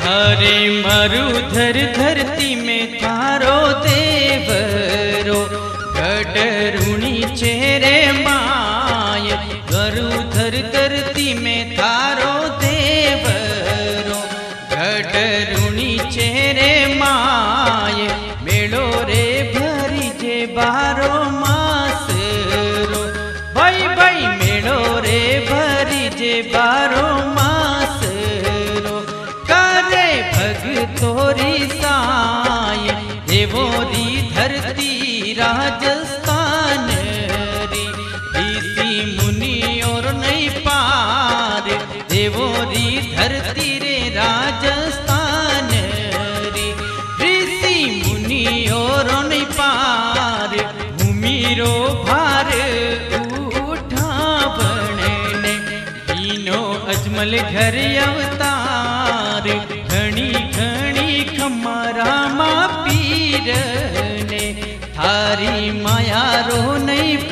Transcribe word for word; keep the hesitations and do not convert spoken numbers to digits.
अरे मरुधर धरती में थारो देवरो गडरुणी चेरे माय। गरुधर धरती में थारो देवरो गडरुणी चेरे माय। मेलो रे भरी जे बारो मास रो भाई भाई मेलो रे भरी जे बारो मास रो। करे भगतोरी साय देवोरी धरती राजस्थान री। ऋषि मुनि और नहीं पार देवोरी धरती रे राजस्थान री। ऋषि मुनि और नहीं पार भूमि रो भार उठावने ने। तीनों अजमल घर अवतार घणी घणी खमरा मा पीर ने। थारी माया रो नहीं